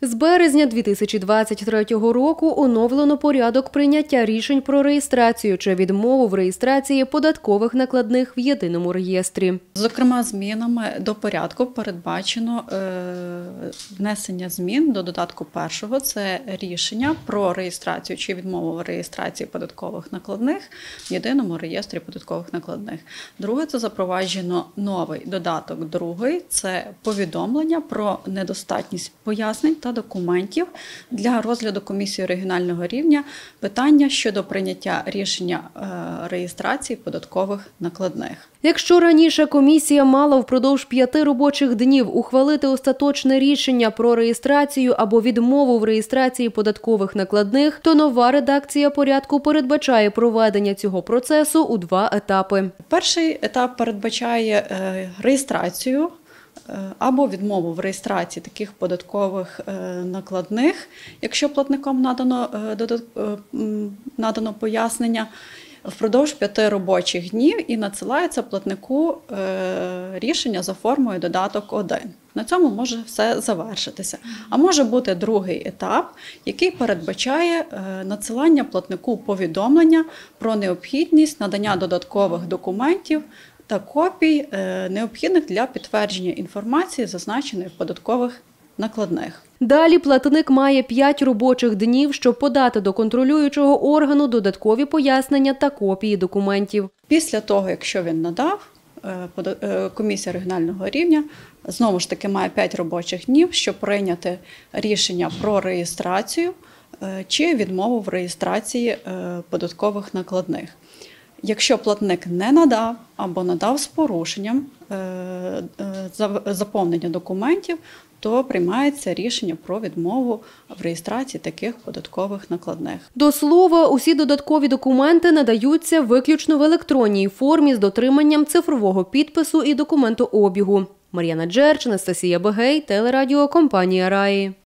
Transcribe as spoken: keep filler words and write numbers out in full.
З березня дві тисячі двадцять третього року оновлено порядок прийняття рішень про реєстрацію чи відмову в реєстрації податкових накладних в єдиному реєстрі. Зокрема, змінами до порядку передбачено внесення змін до додатку першого. Це рішення про реєстрацію чи відмову в реєстрації податкових накладних в єдиному реєстрі податкових накладних. Друге, це запроваджено новий додаток другий. Це повідомлення про недостатність пояснень та документів для розгляду комісії регіонального рівня питання щодо прийняття рішення реєстрації податкових накладних. Якщо раніше комісія мала впродовж п'яти робочих днів ухвалити остаточне рішення про реєстрацію або відмову в реєстрації податкових накладних, то нова редакція порядку передбачає проведення цього процесу у два етапи. Перший етап передбачає реєстрацію або відмову в реєстрації таких податкових накладних, якщо платником надано, надано пояснення, впродовж п'яти робочих днів і надсилається платнику рішення за формою додаток один. На цьому може все завершитися. А може бути другий етап, який передбачає надсилання платнику повідомлення про необхідність надання додаткових документів та копій, необхідних для підтвердження інформації, зазначеної в податкових накладних. Далі платник має п'ять робочих днів, щоб подати до контролюючого органу додаткові пояснення та копії документів. Після того, якщо він надав, комісія регіонального рівня знову ж таки має п'ять робочих днів, щоб прийняти рішення про реєстрацію чи відмову в реєстрації податкових накладних. Якщо платник не надав або надав з порушенням заповнення документів, то приймається рішення про відмову в реєстрації таких податкових накладних. До слова, усі додаткові документи надаються виключно в електронній формі з дотриманням цифрового підпису і документообігу. Мар'яна Джерч, Анастасія Бегей, телерадіокомпанія «Раї».